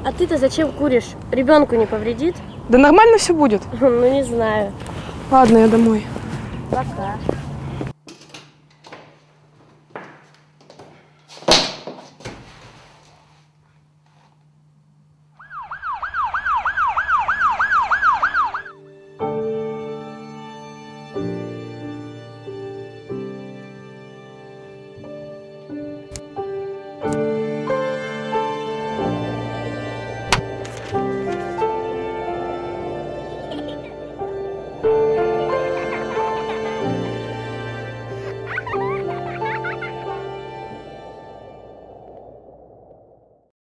А ты-то зачем куришь? Ребенку не повредит? Да нормально все будет. Ну, не знаю. Ладно, я домой. Пока.